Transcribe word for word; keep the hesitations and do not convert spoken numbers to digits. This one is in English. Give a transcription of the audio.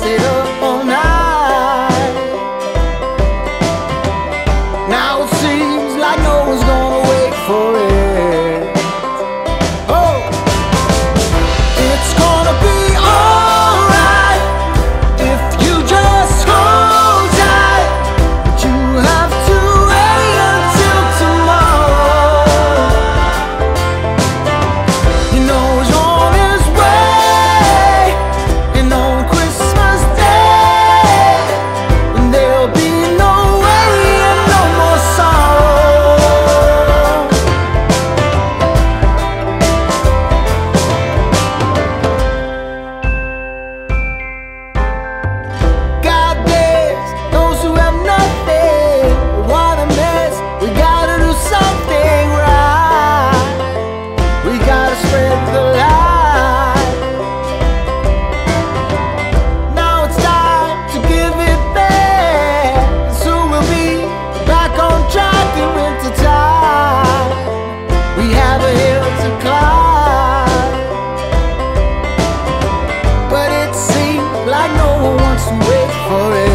stayed up all night. Now it seems like no one's gonna wait for it. Oh, it's gonna be alright if you just hold tight. But you have to wait until tomorrow. You know he's on his way, and on Christmas Day, and there'll be no worry and no more sorrow. God bless those who have nothing. What a mess, we gotta do something right. We gotta spread the light. Now it's time to give it back. So we'll be back on track in winter time. We have a hill to climb, but it seems like no one wants to wait for it.